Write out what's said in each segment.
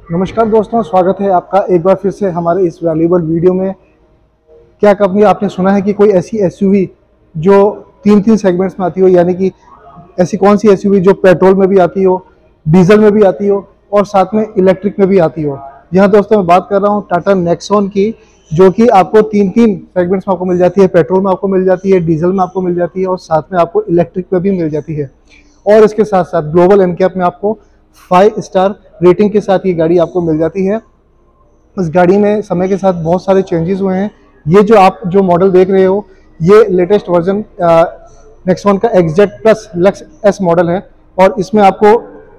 नमस्कार दोस्तों, स्वागत है आपका एक बार फिर से हमारे इस वैल्यूएबल वीडियो में। क्या कभी आपने सुना है कि कोई ऐसी एसयूवी जो तीन तीन सेगमेंट्स में आती हो, यानी कि ऐसी कौन सी एसयूवी जो पेट्रोल में भी आती हो, डीजल में भी आती हो और साथ में इलेक्ट्रिक में भी आती हो। यहाँ दोस्तों मैं बात कर रहा हूँ टाटा नेक्सॉन की, जो कि आपको तीन तीन सेगमेंट्स में आपको मिल जाती है। पेट्रोल में आपको मिल जाती है, डीजल में आपको मिल जाती है और साथ में आपको इलेक्ट्रिक में भी मिल जाती है। और इसके साथ साथ ग्लोबल एनकैप में आपको 5 स्टार रेटिंग के साथ ये गाड़ी आपको मिल जाती है। इस गाड़ी में समय के साथ बहुत सारे चेंजेस हुए हैं। ये जो आप जो मॉडल देख रहे हो, ये लेटेस्ट वर्जन नेक्सॉन का XZ plus lux S model है और इसमें आपको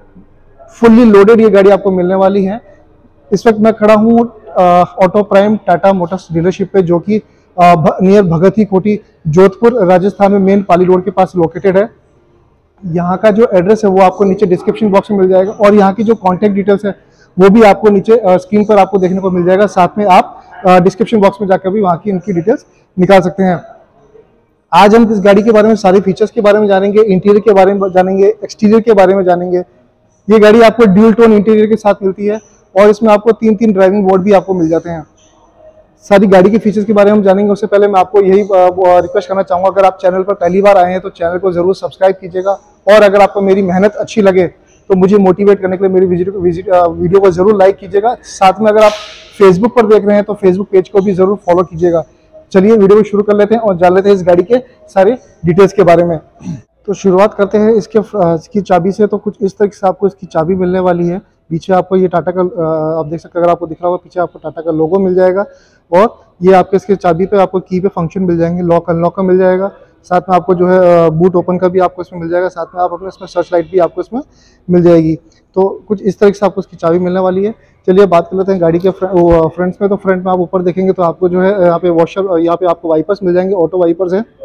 फुल्ली लोडेड ये गाड़ी आपको मिलने वाली है। इस वक्त मैं खड़ा हूँ Auto Prime Tata Motors dealership पे, जो कि नियर भगत ही कोठी जोधपुर राजस्थान में मेन पाली रोड के पास लोकेटेड है। यहाँ का जो एड्रेस है वो आपको नीचे डिस्क्रिप्शन बॉक्स में मिल जाएगा और यहाँ की जो कॉन्टैक्ट डिटेल्स है वो भी आपको नीचे स्क्रीन पर आपको देखने को मिल जाएगा। साथ में आप डिस्क्रिप्शन बॉक्स में जाकर भी वहाँ की इनकी डिटेल्स निकाल सकते हैं। आज हम इस गाड़ी के बारे में सारे फीचर्स के बारे में जानेंगे, इंटीरियर के बारे में जानेंगे, एक्सटीरियर के बारे में जानेंगे। ये गाड़ी आपको ड्यूल टोन इंटीरियर के साथ मिलती है और इसमें आपको तीन तीन ड्राइविंग मोड भी आपको मिल जाते हैं। सारी गाड़ी के फीचर्स के बारे में हम जानेंगे। उससे पहले मैं आपको यही रिक्वेस्ट करना चाहूँगा, अगर आप चैनल पर पहली बार आए हैं तो चैनल को जरूर सब्सक्राइब कीजिएगा और अगर आपको मेरी मेहनत अच्छी लगे तो मुझे मोटिवेट करने के लिए मेरी वीडियो को जरूर लाइक कीजिएगा। साथ में अगर आप फेसबुक पर देख रहे हैं तो फेसबुक पेज को भी जरूर फॉलो कीजिएगा। चलिए वीडियो को शुरू कर लेते हैं और जान लेते हैं इस गाड़ी के सारे डिटेल्स के बारे में। तो शुरुआत करते हैं इसकी चाबी से। तो कुछ इस तरीके से आपको इसकी चाबी मिलने वाली है। पीछे आपको ये टाटा का आप देख सकते हैं, अगर आपको दिख रहा होगा पीछे आपको टाटा का लोगो मिल जाएगा और ये आपके इसके चाबी पे आपको की पे फंक्शन मिल जाएंगे, लॉक अनलॉक का मिल जाएगा। साथ में आपको जो है बूट ओपन का भी आपको इसमें मिल जाएगा। साथ में आप अपने इसमें सर्च लाइट भी आपको इसमें मिल जाएगी। तो कुछ इस तरीके से आपको इसकी चाबी मिलने वाली है। चलिए बात कर लेते हैं गाड़ी के फ्रंट्स में। तो फ्रंट में आप ऊपर देखेंगे तो आपको जो है यहाँ पे वॉशर, यहाँ पे आपको वाइपर्स मिल जाएंगे, ऑटो वाइपर्स हैं।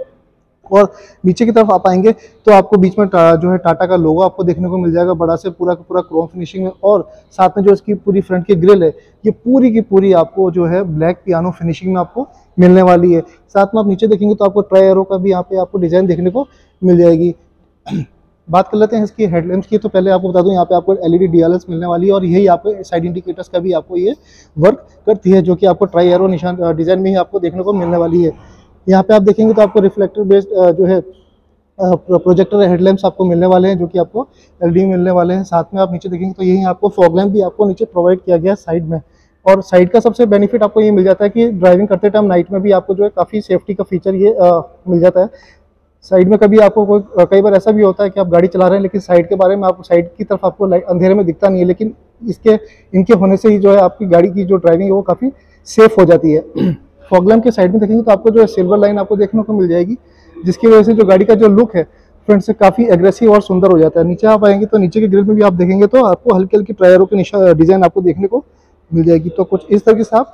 और नीचे की तरफ आप आएंगे तो आपको बीच में जो है टाटा का लोगो आपको देखने को मिल जाएगा, बड़ा से पूरा का पूरा क्रोम फिनिशिंग में। और साथ में जो इसकी पूरी फ्रंट की ग्रिल है ये पूरी की पूरी आपको जो है ब्लैक पियानो फिनिशिंग में आपको मिलने वाली है। साथ में आप नीचे देखेंगे तो आपको ट्राई एरो का भी यहाँ पे आपको डिजाइन देखने को मिल जाएगी। बात कर लेते हैं इसकी हेडलैम्प्स की। तो पहले आपको बता दूं, यहाँ पे आपको एलईडी डीआरएल्स मिलने वाली है और यही आपको साइड इंडिकेटर्स का भी आपको ये वर्क करती है, जो कि आपको ट्राई एरो निशान डिजाइन में ही आपको देखने को मिलने वाली है। यहाँ पे आप देखेंगे तो आपको रिफ्लेक्टर बेस्ड जो है प्रोजेक्टर हेडलैम्प्स आपको मिलने वाले हैं, जो कि आपको एलईडी मिलने वाले हैं। साथ में आप नीचे देखेंगे तो यही आपको फॉग लैम्प भी आपको नीचे प्रोवाइड किया गया है साइड में। और साइड का सबसे बेनिफिट आपको ये मिल जाता है कि ड्राइविंग करते टाइम नाइट में भी आपको जो है काफ़ी सेफ्टी का फीचर ये मिल जाता है। साइड में कभी आपको कई बार ऐसा भी होता है कि आप गाड़ी चला रहे हैं लेकिन साइड के बारे में आपको साइड की तरफ आपको अंधेरे में दिखता नहीं है, लेकिन इनके होने से ही जो है आपकी गाड़ी की जो ड्राइविंग है वो काफ़ी सेफ हो जाती है। फॉग लैम्प के साइड में देखेंगे तो आपको जो है सिल्वर लाइन आपको देखने को मिल जाएगी, जिसकी वजह से जो गाड़ी का जो लुक है फ्रंट से काफ़ी एग्रेसिव और सुंदर हो जाता है। नीचे आप आएंगे तो नीचे के ग्रिल में भी आप देखेंगे तो आपको हल्की हल्की टायरों के डिजाइन आपको देखने को मिल जाएगी। तो कुछ इस तरीके से आप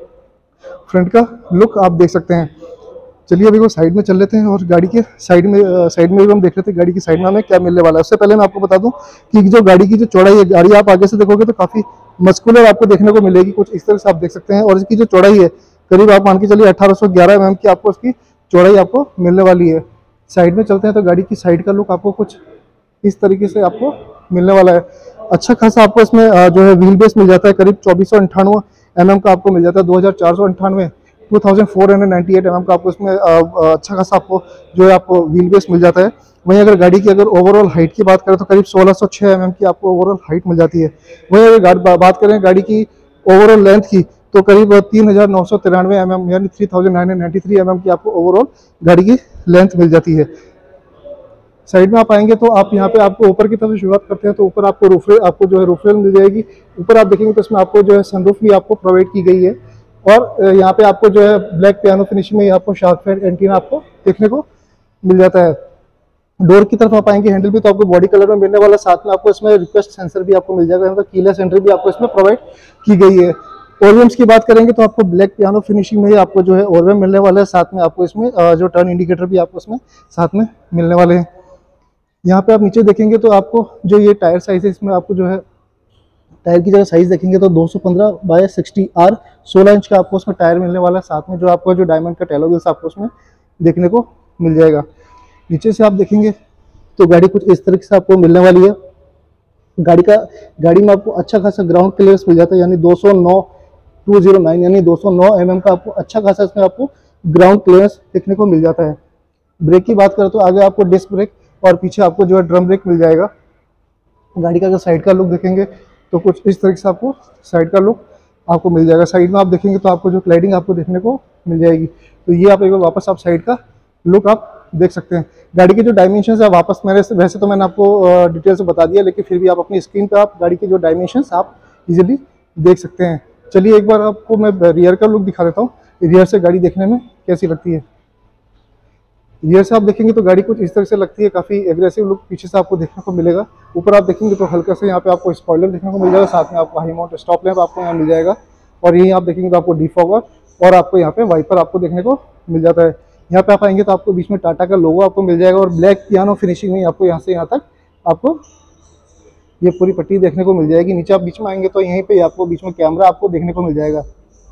फ्रंट का लुक आप देख सकते हैं। चलिए अभी वो साइड में चल लेते हैं और गाड़ी के साइड में भी हम देख लेते हैं गाड़ी की साइड में हमें क्या मिलने वाला है। उससे पहले मैं आपको बता दूं कि जो गाड़ी की जो चौड़ाई है, गाड़ी आप आगे से देखोगे तो काफ़ी मस्कुलर आपको देखने को मिलेगी। कुछ इस तरह से आप देख सकते हैं और इसकी जो चौड़ाई है करीब आप मान के चलिए 1811 mm की आपको इसकी चौड़ाई आपको मिलने वाली है। साइड में चलते हैं तो गाड़ी की साइड का लुक आपको कुछ इस तरीके से आपको मिलने वाला है। अच्छा खासा आपको इसमें जो है व्हील बेस मिल जाता है, करीब 2498 mm का आपको मिल जाता है। 2498 2498 mm का आपको इसमें अच्छा खासा आपको जो है आपको व्हील बेस मिल जाता है। वहीं अगर गाड़ी की अगर ओवरऑल हाइट की बात करें तो करीब 1606 mm की आपको ओवरऑल हाइट मिल जाती है। वहीं अगर बात करें गाड़ी की ओवरऑल लेंथ की तो करीब 3993 mm यानी 3993 mm की आपको ओवरऑल गाड़ी की लेंथ मिल जाती है। साइड में आप आएंगे तो आप यहाँ पे आपको ऊपर की तरफ से शुरुआत करते हैं तो ऊपर आपको आपको जो है रूफ रेल मिल जाएगी। ऊपर आप देखेंगे तो इसमें आपको जो है सनरूफ भी आपको प्रोवाइड की गई है और यहाँ पे आपको जो है ब्लैक पियानो फिनिशिंग में आपको शार्क फेड एंटीना आपको देखने को मिल जाता है। डोर की तरफ आप आएंगे, हैंडल भी तो आपको बॉडी कलर में मिलने वाला, साथ में आपको इसमें रिक्वेस्ट सेंसर भी आपको मिल जाएगा, मतलब कीलेस एंट्री भी आपको इसमें प्रोवाइड की गई है। ओरियम्स की बात करेंगे तो आपको ब्लैक पियानो फिनिशिंग में ही आपको जो है ओरियम मिलने वाला है। साथ में आपको इसमें जो टर्न इंडिकेटर भी आपको इसमें साथ में मिलने वाले हैं। यहाँ पे आप नीचे देखेंगे तो आपको जो ये टायर साइज है इसमें आपको जो है टायर की जगह साइज देखेंगे तो 215 बाय 60 R 16 इंच का आपको उसमें टायर मिलने वाला है। साथ में जो आपको जो डायमंड का टेलो व्हील्स आपको उसमें देखने को मिल जाएगा। नीचे से आप देखेंगे तो गाड़ी कुछ इस तरीके से आपको मिलने वाली है। गाड़ी में आपको अच्छा खासा ग्राउंड क्लियरेंस मिल जाता है, यानी 209 यानी 209 mm का आपको अच्छा खासा इसमें आपको ग्राउंड क्लियरेंस देखने को मिल जाता है। ब्रेक की बात करें तो आगे आपको डिस्क ब्रेक और पीछे आपको जो है ड्रम ब्रेक मिल जाएगा। गाड़ी का अगर साइड का लुक देखेंगे तो कुछ इस तरीके से आपको साइड का लुक आपको मिल जाएगा। साइड में आप देखेंगे तो आपको जो क्लाइडिंग आपको देखने को मिल जाएगी। तो ये आप एक बार वापस आप साइड का लुक आप देख सकते हैं। गाड़ी के जो डायमेंशंस है वापस वैसे तो मैंने आपको डिटेल से बता दिया, लेकिन फिर भी आप अपनी स्क्रीन पे आप गाड़ी के जो डायमेंशंस आप इजीली देख सकते हैं। चलिए एक बार आपको मैं रियर का लुक दिखा देता हूँ, रियर से गाड़ी देखने में कैसी लगती है। रियर से आप देखेंगे तो गाड़ी कुछ इस तरह से लगती है, काफ़ी एग्रेसिव लुक पीछे से आपको देखने को मिलेगा। ऊपर आप देखेंगे तो हल्का से यहाँ पे आपको स्पॉइलर देखने को मिल जाएगा, साथ में आपको हाई माउंट स्टॉप लैंप आपको यहाँ मिल जाएगा। और यहीं आप देखेंगे तो आपको डिफॉगर और आपको यहाँ पे वाइपर आपको देखने को मिल जाता है। यहाँ पे आप आएंगे तो आपको बीच में टाटा का लोगो आपको मिल जाएगा और ब्लैक पियानो फिनिशिंग में आपको यहाँ से यहाँ तक आपको ये पूरी पट्टी देखने को मिल जाएगी। नीचे आप बीच में आएंगे तो यहीं पे आपको बीच में कैमरा आपको देखने को मिल जाएगा।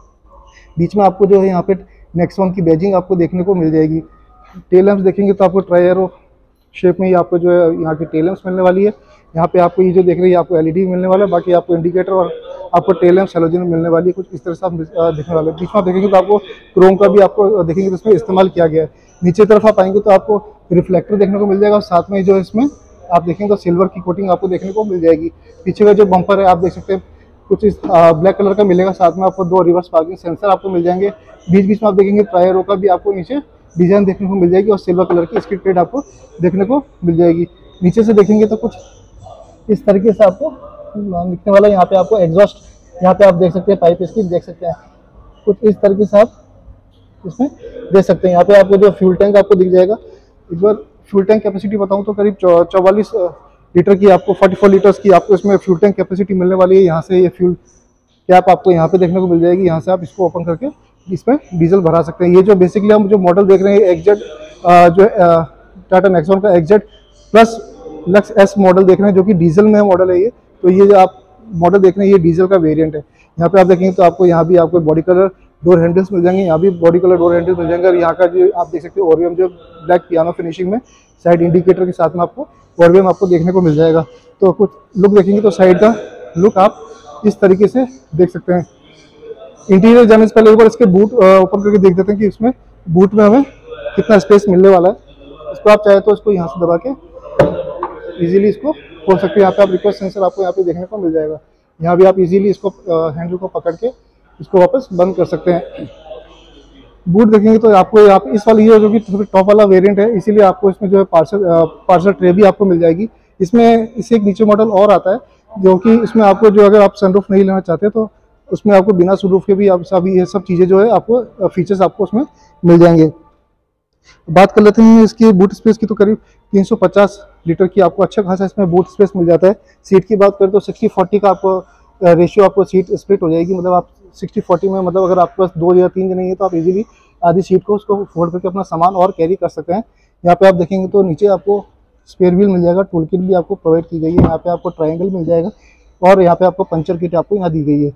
बीच में आपको जो है यहाँ पे नेक्सॉन की बैजिंग आपको देखने को मिल जाएगी। टेल लैंप्स देखेंगे तो आपको ट्राई एरो शेप में ही आपको जो है यहाँ की टेल लैंप्स मिलने वाली है। यहाँ पे आपको ये जो देख रही है आपको एलईडी मिलने वाला है, बाकी आपको इंडिकेटर और आपको टेल लैंप्स हैलोजन मिलने वाली है। कुछ इस तरह से आप देखने वाले हैं। बीच में आप देखेंगे तो आपको क्रोम का भी आपको देखेंगे तो इसमें इस्तेमाल किया गया है। नीचे तरफ आप आएंगे तो आपको रिफ्लेक्टर देखने को मिल जाएगा और साथ में जो इसमें आप देखेंगे तो सिल्वर की कोटिंग आपको देखने को मिल जाएगी। पीछे का जो बम्पर है आप देख सकते हैं कुछ इस ब्लैक कलर का मिलेगा, साथ में आपको 2 रिवर्स पार्किंग सेंसर आपको मिल जाएंगे। बीच बीच में आप देखेंगे टायरों का भी आपको नीचे डिजाइन देखने को मिल जाएगी और सिल्वर कलर की इसकी प्लेट आपको देखने को मिल जाएगी। नीचे से देखेंगे तो कुछ इस तरीके से आपको दिखने वाला है। यहाँ पे आपको एग्जॉस्ट यहाँ पे आप देख सकते हैं, पाइप इसकी देख सकते हैं, कुछ इस तरीके से आप इसमें देख सकते हैं। यहाँ पे आपको जो फ्यूल टैंक आपको दिख जाएगा। एक बार फ्यूल टैंक कैपेसिटी बताऊँ तो करीब 44 लीटर की आपको 44 लीटर्स की आपको इसमें फ्यूल टैंक कैपेसिटी मिलने वाली है। यहाँ से ये फ्यूल कैप आपको यहाँ पे देखने को मिल जाएगी। यहाँ से आप इसको ओपन करके इसमें डीजल भरा सकते हैं। ये जो बेसिकली हम जो मॉडल देख रहे हैं एक्जेड जो टाटा नेक्सॉन का XZ plus lux S model देख रहे हैं जो कि डीजल में मॉडल है ये। तो ये जो आप मॉडल देख रहे हैं ये डीजल का वेरिएंट है। यहाँ पे आप देखेंगे तो आपको यहाँ भी आपको बॉडी कलर डोर हैंडल्स मिल जाएंगे, यहाँ भी बॉडी कलर डोर हैंडल्स मिल जाएंगे। और यहाँ का जो आप देख सकते हैं ओरियम जो ब्लैक पियानो फिनिशिंग में साइड इंडिकेटर के साथ में आपको ओरियम आपको देखने को मिल जाएगा। तो कुछ लुक देखेंगे तो साइड का लुक आप इस तरीके से देख सकते हैं। इंटीरियर जाने से पहले एक बार इसके बूट ओपन करके देख देते हैं कि इसमें बूट में हमें कितना स्पेस मिलने वाला है। इसको आप चाहे तो इसको यहाँ से दबा के इजीली इसको खोल सकते हैं। यहाँ पे आप रिक्वेस्ट सेंसर आपको यहाँ पे देखने को मिल जाएगा। यहाँ भी आप इजीली इसको हैंडल को पकड़ के इसको वापस बंद कर सकते हैं। बूट देखेंगे तो आपको यहाँ पे इस वाली ये जो कि टॉप वाला वेरिएंट है, इसीलिए आपको इसमें जो है पार्सल ट्रे भी आपको मिल जाएगी। इसमें इसे एक नीचे मॉडल और आता है जो कि इसमें आपको जो अगर आप सनरूफ नहीं लेना चाहते तो उसमें आपको बिना सनरूफ के भी आप सभी ये सब चीज़ें जो है आपको फीचर्स आपको उसमें मिल जाएंगे। बात कर लेते हैं इसकी बूट स्पेस की, तो करीब 350 लीटर की आपको अच्छा खासा इसमें बूट स्पेस मिल जाता है। सीट की बात करें तो 60-40 का आपको रेशियो आपको सीट स्प्लिट हो जाएगी। मतलब आप 60-40 में मतलब अगर आपके पास 2 या 3 जने हैं तो आप इजीली आधी सीट को उसको फोल्ड करके अपना सामान और कैरी कर सकते हैं। यहाँ पे आप देखेंगे तो नीचे आपको स्पेयर व्हील मिल जाएगा, टूल किट भी आपको प्रोवाइड की गई है। यहाँ पे आपको ट्रायंगल मिल जाएगा और यहाँ पे आपको पंचर किट आपको यहाँ दी गई है।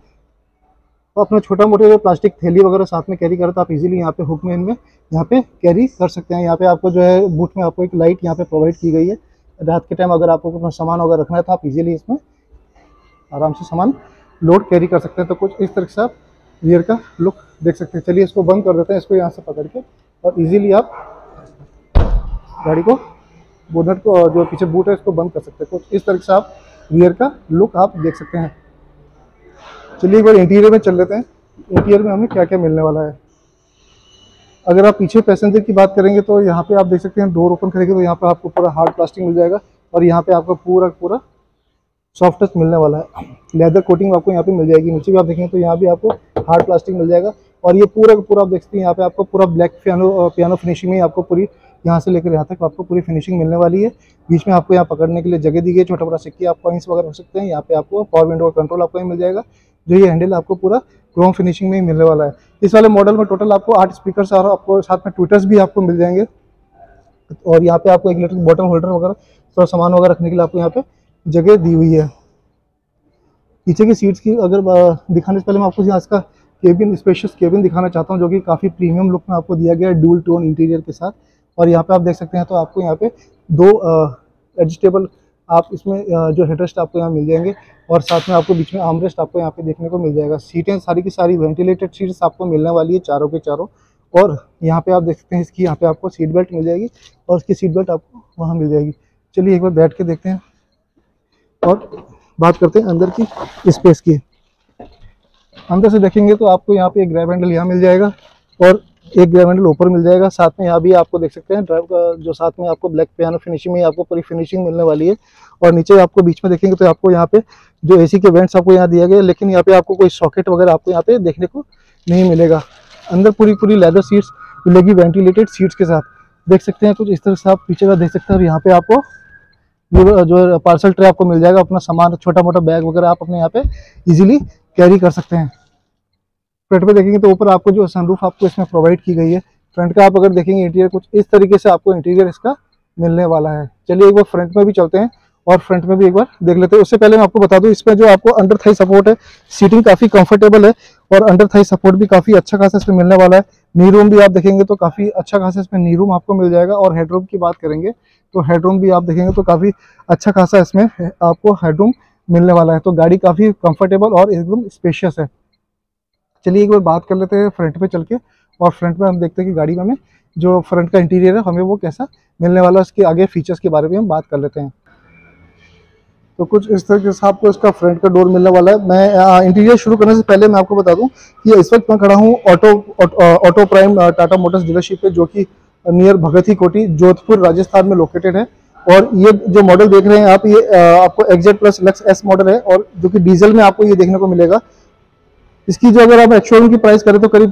तो अपना छोटा मोटे जो प्लास्टिक थैली वगैरह साथ में कैरी करें तो आप इजीली यहाँ पे हुक में इनमें यहाँ पे कैरी कर सकते हैं। यहाँ पे आपको जो है बूट में आपको एक लाइट यहाँ पे प्रोवाइड की गई है। रात के टाइम अगर आपको अपना सामान वगैरह रखना है तो आप इजीली इसमें आराम से सामान लोड कैरी कर सकते हैं। तो कुछ इस तरह से आप रियर का लुक देख सकते हैं। चलिए इसको बंद कर देते हैं, इसको यहाँ से पकड़ के, और इजीली आप गाड़ी को बोनट को जो पीछे बूट है इसको बंद कर सकते हैं। कुछ इस तरह से आप रियर का लुक आप देख सकते हैं। चलिए एक बार इंटीरियर में चल लेते हैं, इंटीरियर में हमें क्या क्या मिलने वाला है। अगर आप पीछे पैसेंजर की बात करेंगे तो यहाँ पे आप देख सकते हैं डोर ओपन करेंगे तो यहाँ पे आपको पूरा हार्ड प्लास्टिक मिल जाएगा और यहाँ पे आपको पूरा सॉफ्ट टच मिलने वाला है। लेदर कोटिंग आपको यहाँ पे मिल जाएगी। नीचे भी आप देखेंगे तो यहाँ भी आपको हार्ड प्लास्टिक मिल जाएगा और ये पूरा आप देख सकते हैं यहाँ पे आपको पूरा ब्लैक पियानो फिनिशिंग में आपको पूरी यहाँ से लेकर यहाँ तक आपको पूरी फिनिशिंग मिलने वाली है। बीच में आपको यहाँ पकड़ने के लिए जगह दी गई, छोटा बड़ा सिक्के आप कॉइंस वगैरह हो सकते हैं। यहाँ पे आपको पावर विंडो का कंट्रोल आपको मिल जाएगा। जो ये हैंडल आपको पूरा क्रोम फिनिशिंग में ही मिलने वाला है। इस वाले मॉडल में टोटल आपको 8 स्पीकर्स और आपको साथ में ट्विटर्स भी आपको मिल जाएंगे। और यहाँ पे आपको एक इलेक्ट्रिक बॉटल होल्डर वगैरह थोड़ा सामान वगैरह रखने के लिए आपको यहाँ पे जगह दी हुई है। पीछे की सीट्स की अगर दिखाने से पहले मैं आपको यहाँ इसका केबिन, स्पेशियस केबिन दिखाना चाहता हूँ जो कि काफ़ी प्रीमियम लुक में आपको दिया गया है डुअल टोन इंटीरियर के साथ। और यहाँ पे आप देख सकते हैं तो आपको यहाँ पे 2 एडजस्टेबल आप इसमें जो हेडरेस्ट आपको यहाँ मिल जाएंगे, और साथ में आपको बीच में आर्मरेस्ट आपको यहाँ पे देखने को मिल जाएगा। सीटें सारी की सारी वेंटिलेटेड सीट्स आपको मिलने वाली है चारों के चारों। और यहाँ पे आप देख सकते हैं इसकी यहाँ पे आपको सीट बेल्ट मिल जाएगी, और उसकी सीट बेल्ट आपको वहाँ मिल जाएगी। चलिए एक बार बैठ के देखते हैं और बात करते हैं अंदर की स्पेस की। अंदर से देखेंगे तो आपको यहाँ पे एक ग्रैब हैंडल यहाँ मिल जाएगा, और एक ग्रैब हैंडल ऊपर मिल जाएगा। साथ में यहाँ भी आपको देख सकते हैं ड्राइव का जो साथ में आपको ब्लैक पियानो फिनिशिंग में आपको पूरी फिनिशिंग मिलने वाली है। और नीचे आपको बीच में देखेंगे तो आपको यहाँ पे जो एसी के वेंट्स आपको यहाँ दिया गया है, लेकिन यहाँ पे आपको कोई सॉकेट वगैरह आपको यहाँ पे देखने को नहीं मिलेगा। अंदर पूरी लेदर सीट्स मिलेगी वेंटिलेटेड सीट्स के साथ। देख सकते हैं कुछ इस तरह से आप पीछे का देख सकते हैं। और यहाँ पे आपको जो पार्सल ट्रे आपको मिल जाएगा, अपना सामान छोटा मोटा बैग वगैरह आप अपने यहाँ पे इजीली कैरी कर सकते हैं। फ्रंट पे देखेंगे तो ऊपर आपको जो सनरूफ आपको इसमें प्रोवाइड की गई है। फ्रंट का आप अगर देखेंगे इंटीरियर कुछ इस तरीके से आपको इंटीरियर इसका मिलने वाला है। चलिए एक बार फ्रंट में भी चलते हैं और फ्रंट में भी एक बार देख लेते हैं। उससे पहले मैं आपको बता दूं इसमें जो आपको अंडर थाई सपोर्ट है, सीटिंग काफी कंफर्टेबल है, और अंडर थाई सपोर्ट भी काफी अच्छा खासा इसमें मिलने वाला है। नी रूम भी आप देखेंगे तो काफी अच्छा खासा इसमें नी रूम आपको मिल जाएगा। और हेडरूम की बात करेंगे तो हेडरूम भी आप देखेंगे तो काफी अच्छा खासा इसमें आपको हेडरूम मिलने वाला है। तो गाड़ी काफी कंफर्टेबल और एकदम स्पेशियस है। चलिए एक बार बात कर लेते हैं फ्रंट पे चल के, और फ्रंट में हम देखते हैं कि गाड़ी में हमें जो फ्रंट का इंटीरियर है हमें वो कैसा मिलने वाला है। उसके आगे फीचर्स के बारे में हम बात कर लेते हैं। तो कुछ इस तरीके से आपको इसका फ्रंट का डोर मिलने वाला है। मैं इंटीरियर शुरू करने से पहले मैं आपको बता दूं कि इस वक्त मैं खड़ा हूं Auto Prime Tata Motors dealership पे, जो कि नियर भगत ही कोठी जोधपुर राजस्थान में लोकेटेड है। और ये जो मॉडल देख रहे हैं आप, ये आपको XZ plus lux S model है, और जो कि डीजल में आपको ये देखने को मिलेगा। इसकी जो अगर आप एक्स-शोरूम की प्राइस करें तो करीब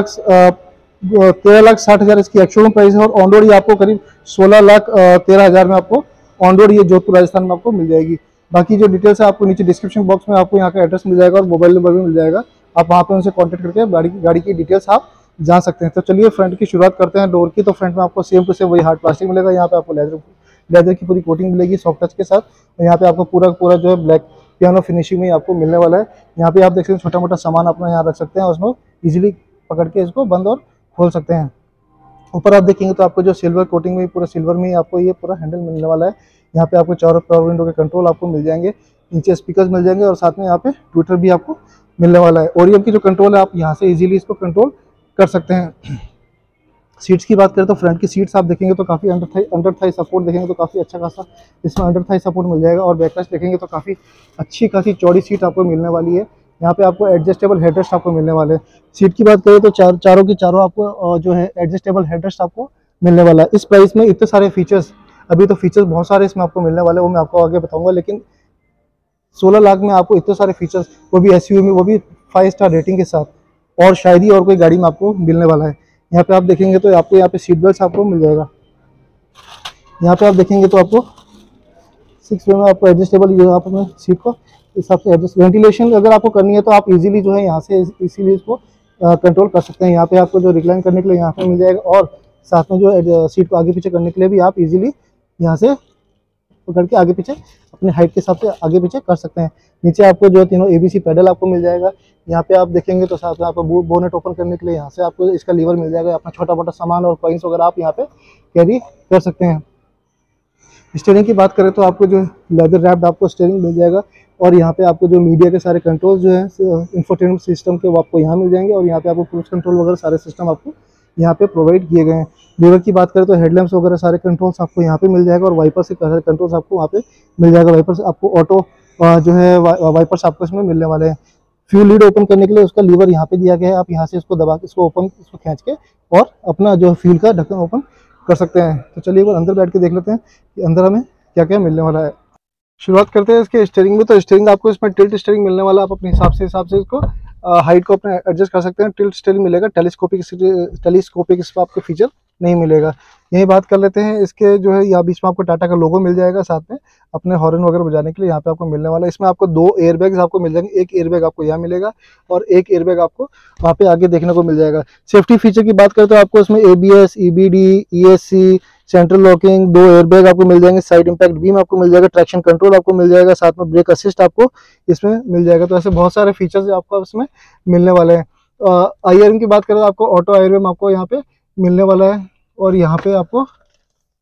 13,60,000 इसकी एक्स-शोरूम प्राइस है, और ऑन रोड ये आपको करीब 16,13,000 में आपको ऑन रोड ये जोधपुर राजस्थान में आपको मिल जाएगी। बाकी जो डिटेल्स है आपको नीचे डिस्क्रिप्शन बॉक्स में आपको यहाँ का एड्रेस मिल जाएगा और मोबाइल नंबर भी मिल जाएगा। आप वहाँ पे उनसे कॉन्टैक्ट करके गाड़ी की डिटेल्स आप जान सकते हैं। तो चलिए फ्रंट की शुरुआत करते हैं डोर की। तो फ्रंट में आपको सेम टू सेम वही हार्ड प्लास्टिक मिलेगा। यहाँ पे आपको लेदर की पूरी कोटिंग मिलेगी सॉफ्ट टच के साथ, और यहाँ पे आपको पूरा जो है ब्लैक पियानो फिनिशिंग में आपको मिलने वाला है। यहाँ पे आप देख सकते हैं छोटा मोटा सामान अपना यहाँ रख सकते हैं, उसमें इजीली पकड़ के इसको बंद और खोल सकते हैं। ऊपर आप देखेंगे तो आपको जो सिल्वर कोटिंग में पूरा सिल्वर में आपको ये पूरा हैंडल मिलने वाला है। यहाँ पे आपको चारों पावर विंडो के कंट्रोल आपको मिल जाएंगे, नीचे स्पीकर्स मिल जाएंगे, और साथ में यहाँ पे ट्विटर भी आपको मिलने वाला है। ओरियम की जो कंट्रोल है आप यहाँ से इजीली इसको कंट्रोल कर सकते हैं। सीट्स की बात करें तो फ्रंट की सीट्स आप देखेंगे तो काफ़ी अंडर थाई सपोर्ट देखेंगे तो काफ़ी अच्छा खासा इसमें अंडर थाई सपोर्ट मिल जाएगा। और बैकरेस्ट देखेंगे तो काफ़ी अच्छी खासी चौड़ी सीट आपको मिलने वाली है। यहाँ पे आपको एडजस्टेबल हेडरेस्ट आपको मिलने वाले हैं। सीट की बात करें तो चारों की चारों आपको जो है एडजस्टेबल हेडरेस्ट आपको मिलने वाला है। इस प्राइस में इतने सारे फीचर्स, अभी तो फीचर्स बहुत सारे इसमें आपको मिलने वाले हैं, वो मैं आपको आगे बताऊंगा। लेकिन 16 लाख में आपको इतने सारे फीचर्स, वो भी एसयूवी में, वो भी 5 स्टार रेटिंग के साथ, और शायद ही और कोई गाड़ी में आपको मिलने वाला है। यहाँ पे आप देखेंगे तो आपको यहाँ पे सीट बेल्ट आपको मिल जाएगा। यहाँ पे आप देखेंगे तो आपको 6 वे में आपको एडजस्टेबल, ये आप अपने सीट को हिसाब से एडजस्ट, वेंटिलेशन अगर आपको करनी है तो आप इजीली जो है यहाँ से इसीलिए इसको कंट्रोल कर सकते हैं। यहाँ पे आपको जो रिक्लाइन करने के लिए यहाँ पे मिल जाएगा, और साथ में जो सीट को आगे पीछे करने के लिए भी आप इजीली यहाँ से पकड़ के आगे पीछे अपने हाइट के हिसाब से आगे पीछे कर सकते हैं। नीचे आपको जो तीनों एबीसी पैडल आपको मिल जाएगा। यहाँ पे आप देखेंगे तो साथ में आपको बोनेट ओपन करने के लिए यहाँ से आपको इसका लीवर मिल जाएगा। अपना छोटा मोटा सामान और कॉइन्स वगैरह आप यहाँ पे कैरी कर सकते हैं। स्टीयरिंग की बात करें तो आपको जो लेदर रैप्ड आपको स्टीयरिंग मिल जाएगा, और यहाँ पे आपको जो मीडिया के सारे कंट्रोल जो है इंफोटेनमेंट सिस्टम के वो आपको यहाँ मिल जाएंगे, और यहाँ पे आपको क्रूज कंट्रोल वगैरह सारे सिस्टम आपको यहाँ पे प्रोवाइड किए गए हैं। लीवर की बात करें तो हेडलैम्प्स वगैरह सारे कंट्रोल्स आपको यहाँ पे मिल जाएगा, और वाइपर से सारे कंट्रोल्स आपको वहाँ पे मिल जाएगा। वाइपर्स आपको ऑटो जो है वाइपर्स आपको इसमें मिलने वाले हैं। फ्यूल लीड ओपन करने के लिए उसका लीवर यहाँ पे दिया गया है, आप यहाँ से इसको दबा के इसको खींच के और अपना जो फ्यूल का ढक्कन ओपन कर सकते हैं। तो चलिए एक बार अंदर बैठ के देख लेते हैं कि अंदर हमें क्या क्या मिलने वाला है। शुरुआत करते हैं इसके स्टीयरिंग में। तो स्टीयरिंग आपको इसमें टिल्ट स्टीयरिंग मिलने वाला है, आप अपने हिसाब से इसको हाइट को अपने एडजस्ट कर सकते हैं। टिल्ट स्टीयरिंग मिलेगा, टेलीस्कोपिक इसमें आपको फीचर नहीं मिलेगा। यही बात कर लेते हैं इसके जो है, यहाँ बीच में आपको टाटा का लोगो मिल जाएगा, साथ में अपने हॉर्न वगैरह बजाने के लिए यहाँ पे आपको मिलने वाला है। इसमें आपको 2 एयरबैग्स आपको मिल जाएंगे, एक एयरबैग आपको यहाँ मिलेगा और एक एयरबैग आपको वहाँ पे आगे देखने को मिल जाएगा। सेफ्टी फीचर की बात करें तो आपको इसमें ABS, EBD, ESC, central locking, 2 airbag आपको मिल जाएंगे, साइड इंपैक्ट बीम आपको मिल जाएगा, ट्रैक्शन कंट्रोल आपको मिल जाएगा, साथ में ब्रेक असिस्ट आपको इसमें मिल जाएगा। तो ऐसे बहुत सारे फीचर्स आपको इसमें मिलने वाले हैं। IRM की बात करें तो आपको ऑटो IRM आपको यहाँ पे मिलने वाला है, और यहाँ पे आपको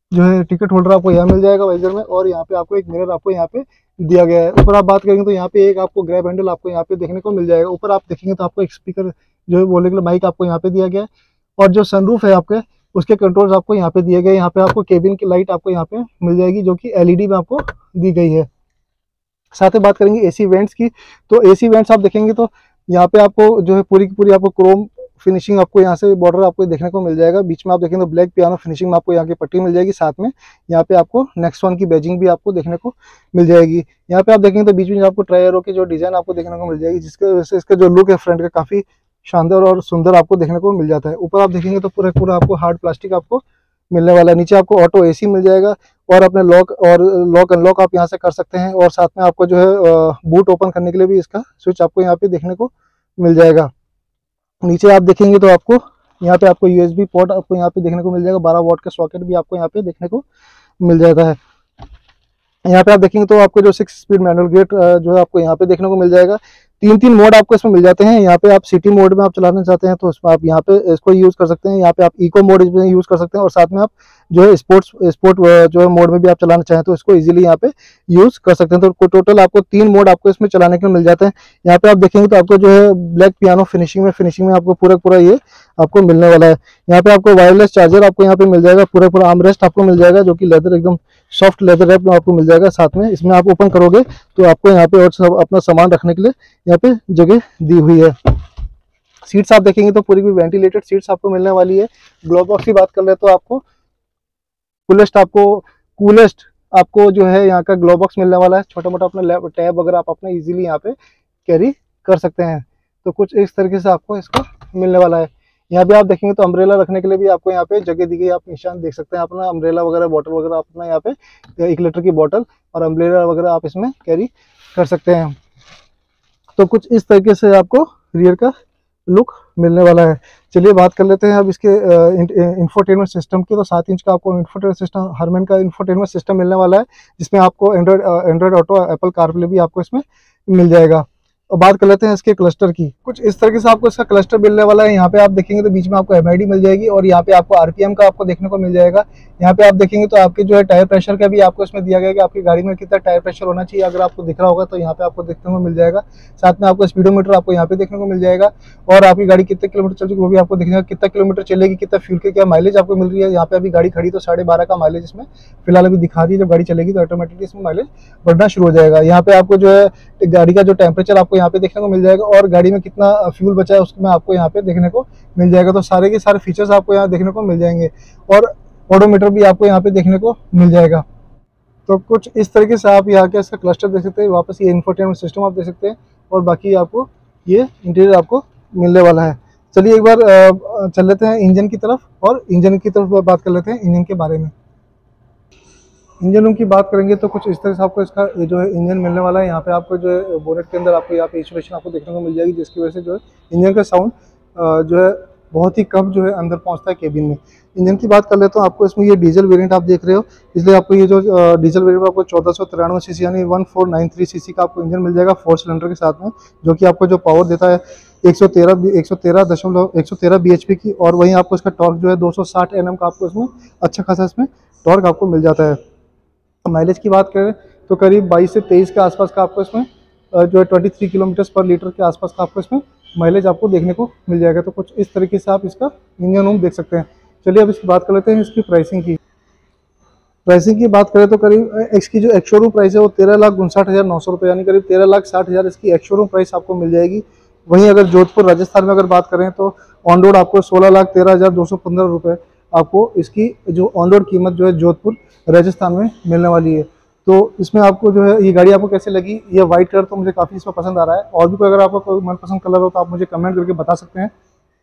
जो है टिकट होल्डर आपको यहाँ मिल जाएगा वाइजर में, और यहाँ पे आपको एक मिरर आपको यहाँ पे दिया गया है। ऊपर आप बात करेंगे तो यहाँ पे एक आपको ग्रैब हैंडल आपको यहाँ पे देखने को मिल जाएगा। ऊपर आप देखेंगे तो आपको एक स्पीकर जो है बोलने के लिए माइक आपको यहाँ पे दिया गया है, और जो सनरूफ है आपके उसके कंट्रोल्स आपको यहाँ पे दिए गए। यहाँ पे आपको केबिन की लाइट आपको यहाँ पे मिल जाएगी जो कि एलईडी में आपको दी गई है। साथ ही बात करेंगे एसी वेंट्स की, तो एसी वेंट्स आप देखेंगे तो यहाँ पे आपको जो है पूरी की पूरी आपको क्रोम फिनिशिंग आपको यहाँ से बॉर्डर आपको देखने को मिल जाएगा। बीच में आप देखेंगे तो ब्लैक पियानो फिनिशिंग में आपको यहाँ की पट्टी मिल जाएगी। साथ में यहाँ पे आपको नेक्सॉन की बैजिंग भी आपको देखने को मिल जाएगी। यहाँ पे आप देखेंगे तो बीच में आपको ट्रायरों की जो डिजाइन आपको देखने को मिल जाएगी, जिसके वजह से इसका जो लुक है फ्रंट का काफी शानदार और सुंदर आपको देखने को मिल जाता है। ऊपर आप देखेंगे तो पूरा पूरा आपको हार्ड प्लास्टिक आपको मिलने वाला है। नीचे आपको ऑटो एसी मिल जाएगा, और अपने लॉक अनलॉक आप यहाँ से कर सकते हैं। और साथ में आपको जो है बूट ओपन करने के लिए भी इसका स्विच आपको यहाँ पे देखने को मिल जाएगा। नीचे आप देखेंगे तो आपको यहाँ पे आपको यूएसबी पोर्ट आपको यहाँ पे देखने को मिल जाएगा। 12 वॉट का सॉकेट भी आपको यहाँ पे देखने को मिल जाता है। यहाँ पे आप देखेंगे तो आपको जो 6 स्पीड मैनुअल गेट जो है आपको यहाँ पे देखने को मिल जाएगा। 3 मोड आपको इसमें मिल जाते हैं। यहाँ पे आप सिटी मोड में आप चलाना चाहते हैं तो इसमें आप यहाँ पे इसको यूज कर सकते हैं। यहाँ पे आप इको मोड इसमें यूज कर सकते हैं, और साथ में आप जो है स्पोर्ट जो है मोड में भी आप चलाना चाहें तो इसको इजीली यहाँ पे यूज कर सकते हैं। तो टोटल आपको 3 मोड आपको इसमें चलाने के मिल जाते हैं। यहाँ पे आप देखेंगे तो आपको जो है ब्लैक पियानो फिनिशिंग में आपको पूरा ये आपको मिलने वाला है। यहाँ पे आपको वायरलेस चार्जर आपको यहाँ पे मिल जाएगा, पूरा आर्मरेस्ट आपको मिल जाएगा जो कि लेदर एकदम सॉफ्ट लेदर रैप में आपको मिल जाएगा। साथ में इसमें आप ओपन करोगे तो आपको यहाँ पे और सब अपना सामान रखने के लिए यहाँ पे जगह दी हुई है। सीट्स आप देखेंगे तो पूरी वेंटिलेटेड सीट्स आपको मिलने वाली है। ग्लोव बॉक्स की बात कर ले तो आपको कूलेस्ट आपको जो है यहाँ का ग्लोव बॉक्स मिलने वाला है। छोटा मोटा अपना टैब वगैरह आप अपना इजीली यहाँ पे कैरी कर सकते हैं। तो कुछ इस तरीके से आपको इसका मिलने वाला है। यहाँ पे आप देखेंगे तो अम्ब्रेला रखने के लिए भी आपको यहाँ पे जगह दी गई, आप निशान देख सकते हैं। अपना अम्ब्रेला वगैरह बॉटल वगैरह अपना यहाँ पे 1 लीटर की बॉटल और अम्ब्रेला वगैरह आप इसमें कैरी कर सकते हैं। तो कुछ इस तरीके से आपको रियर का लुक मिलने वाला है। चलिए बात कर लेते हैं अब इसके इंफोटेनमेंट सिस्टम की। तो 7 इंच का आपको इंफोटेनमेंट सिस्टम हरमैन का इंफोटेनमेंट सिस्टम मिलने वाला है, जिसमें आपको एंड्रॉइड ऑटो, एप्पल कारप्ले भी आपको इसमें मिल जाएगा। और बात कर लेते हैं इसके क्लस्टर की। कुछ इस तरीके से आपको इसका क्लस्टर मिलने वाला है। यहाँ पे आप देखेंगे तो बीच में आपको एमआईडी मिल जाएगी, और यहाँ पे आपको आरपीएम का आपको देखने को मिल जाएगा। यहाँ पे आप देखेंगे तो आपके जो है टायर प्रेशर का भी आपको इसमें दिया गया कि आपकी गाड़ी में कितना टायर प्रेशर होना चाहिए। अगर आपको दिख रहा होगा तो यहाँ पे आपको देखने को मिल जाएगा। साथ में आपको स्पीडोमीटर आपको यहाँ पे देखने को मिल जाएगा, और आपकी गाड़ी कितने किलोमीटर चल चुकी वो भी आपको देखने, कितना किलोमीटर चलेगी, कितना फ्यूल के क्या माइलेज आपको मिल रही है। यहाँ पे अभी गाड़ी खड़ी तो 12.5 का माइलेज इसमें फिलहाल अभी दिखा रही है। जब गाड़ी चलेगी तो ऑटोमेटिकली इसमें माइलेज बढ़ना शुरू हो जाएगा। यहाँ पे आपको जो है गाड़ी का जो टेम्परेचर आपको यहाँ पे देखने को मिल जाएगा, और गाड़ी में कितना फ्यूल बचा है उसमें आपको यहाँ पे देखने को मिल जाएगा। तो सारे के सारे फीचर्स आपको यहाँ देखने को मिल जाएंगे, और ओडोमीटर भी आपको यहाँ पे देखने को मिल जाएगा। तो कुछ इस तरीके से आप यहाँ के इसका क्लस्टर देख सकते हैं। वापस ये इंफोटेनमेंट सिस्टम आप देख सकते हैं, और बाकी आपको ये इंटीरियर आपको मिलने वाला है। चलिए एक बार चल लेते हैं इंजन की तरफ, और इंजन की तरफ बात कर लेते हैं इंजन के बारे में। इंजन रूम की बात करेंगे तो कुछ इस तरह से आपको इसका जो है इंजन मिलने वाला है। यहाँ पे आपको जो है बोनेट के अंदर आपको यहाँ पे इंसुलेशन आपको देखने को मिल जाएगी, जिसकी वजह से जो है इंजन का साउंड जो है बहुत ही कम जो है अंदर पहुँचता है केबिन में। इंजन की बात कर ले तो आपको इसमें ये डीजल वेरिएंट आप देख रहे हो, इसलिए आपको ये जो डीजल वेरिएंट आपको 1493 सीसी यानी 1493 सीसी का आपको इंजन मिल जाएगा 4 सिलेंडर के साथ में, जो कि आपको जो पावर देता है 113 bhp की। और वहीं आपको इसका टॉर्क जो है 260 Nm का आपको इसमें अच्छा खासा इसमें टॉर्क आपको मिल जाता है। माइलेज की बात करें तो करीब 22 से 23 के आसपास का आपको इसमें जो है 23 किलोमीटर पर लीटर के आसपास का आपको इसमें माइलेज आपको देखने को मिल जाएगा। तो कुछ इस तरीके से आप इसका इंजन रूम देख सकते हैं। चलिए अब इसकी बात कर लेते हैं इसकी प्राइसिंग की। प्राइसिंग की बात करें तो करीब इसकी जो एक्स शोरूम प्राइस है वो 13,59,900 रुपये, यानी करीब 13,60,000 इसकी एक्स शोरूम प्राइस आपको मिल जाएगी। वहीं अगर जोधपुर राजस्थान में अगर बात करें तो ऑन रोड आपको 16,13,215 रुपये आपको इसकी जो ऑन रोड कीमत जो है जोधपुर राजस्थान में मिलने वाली है। तो इसमें आपको जो है ये गाड़ी आपको कैसे लगी, ये वाइट कलर तो मुझे काफ़ी इसमें पसंद आ रहा है। और भी कोई अगर आपका कोई मनपसंद कलर हो तो आप मुझे कमेंट करके बता सकते हैं।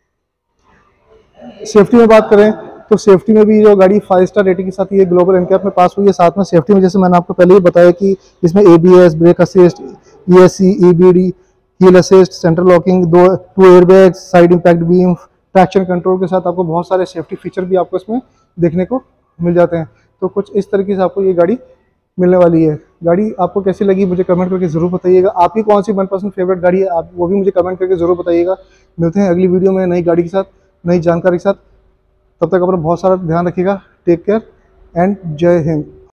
सेफ्टी में बात करें तो सेफ्टी में भी जो गाड़ी 5 स्टार रेटिंग के साथ ये ग्लोबल एनकैप में पास हुई है। साथ में सेफ्टी में जैसे मैंने आपको पहले ही बताया कि इसमें ABS, brake assist, ESC, EBD, hill assist, central locking, 2 airbags, side impact beam, traction control के साथ आपको बहुत सारे सेफ्टी फीचर भी आपको इसमें देखने को मिल जाते हैं। तो कुछ इस तरीके से आपको ये गाड़ी मिलने वाली है। गाड़ी आपको कैसी लगी मुझे कमेंट करके ज़रूर बताइएगा। आपकी कौन सी मनपसंद फेवरेट गाड़ी है आप वो भी मुझे कमेंट करके ज़रूर बताइएगा। मिलते हैं अगली वीडियो में नई गाड़ी के साथ, नई जानकारी के साथ। तब तक अपना बहुत सारा ध्यान रखिएगा। टेक केयर एंड जय हिंद।